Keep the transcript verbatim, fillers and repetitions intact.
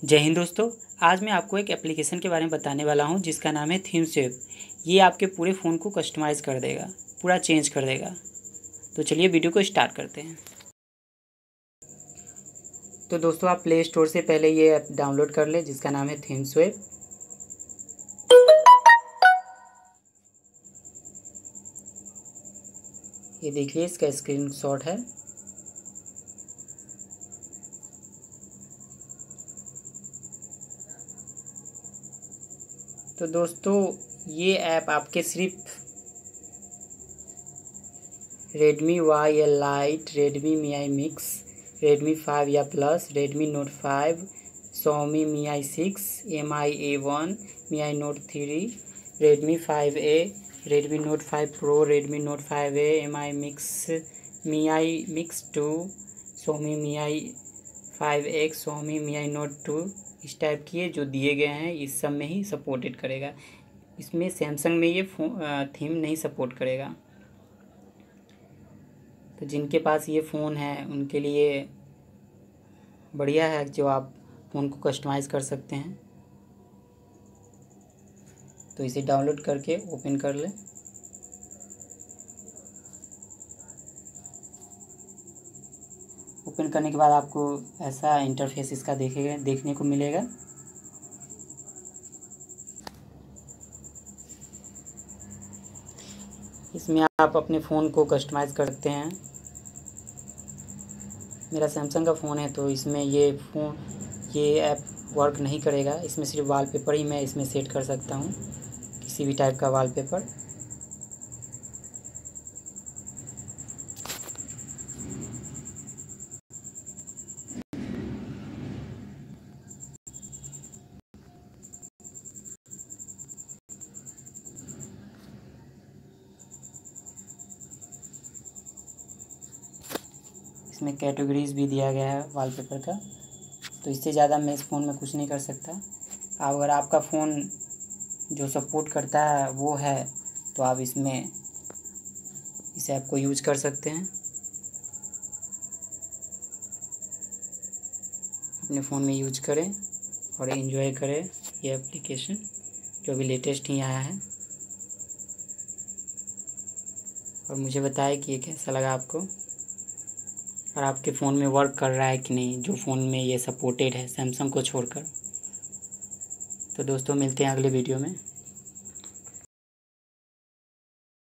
जय हिंद दोस्तों। आज मैं आपको एक एप्लीकेशन के बारे में बताने वाला हूं जिसका नाम है थीमस्वेप। ये आपके पूरे फ़ोन को कस्टमाइज़ कर देगा, पूरा चेंज कर देगा। तो चलिए वीडियो को स्टार्ट करते हैं। तो दोस्तों आप प्ले स्टोर से पहले ये ऐप डाउनलोड कर ले जिसका नाम है थीमस्वेप। ये देखिए इसका स्क्रीनशॉट है। तो दोस्तों ये ऐप आपके सिर्फ Redmi Y L Lite, Redmi Mi I Mix, Redmi five या Plus, Redmi Note five, Xiaomi Mi I six, M I A one, Mi I Note three, Redmi five A, Redmi Note five Pro, Redmi Note five A, M I Mix, Mi I Mix two, Xiaomi Mi I five X, Xiaomi Mi I Note two, इस type की है जो दिए गए हैं इस सब में ही सपोर्टेड करेगा। इसमें सैमसंग में ये थीम नहीं सपोर्ट करेगा। तो जिनके पास ये फ़ोन है उनके लिए बढ़िया है जो आप फ़ोन को कस्टमाइज़ कर सकते हैं। तो इसे डाउनलोड करके ओपन कर लें। ओपन करने के बाद आपको ऐसा इंटरफेस इसका देखेगा देखने को मिलेगा। इसमें आप अपने फ़ोन को कस्टमाइज़ कर सकते हैं। मेरा सैमसंग का फ़ोन है तो इसमें ये फ़ोन ये ऐप वर्क नहीं करेगा। इसमें सिर्फ वॉलपेपर ही मैं इसमें सेट कर सकता हूँ, किसी भी टाइप का वॉलपेपर। इसमें कैटेगरीज भी दिया गया है वॉलपेपर का। तो इससे ज़्यादा मैं इस फ़ोन में कुछ नहीं कर सकता। अगर आपका फ़ोन जो सपोर्ट करता है वो है तो आप इसमें इस ऐप को यूज कर सकते हैं, अपने फ़ोन में यूज करें और एंजॉय करें ये एप्लीकेशन जो अभी लेटेस्ट ही आया है। और मुझे बताएं कि ये कैसा लगा आपको और आपके फ़ोन में वर्क कर रहा है कि नहीं, जो फ़ोन में ये सपोर्टेड है सैमसंग को छोड़कर। तो दोस्तों मिलते हैं अगले वीडियो में।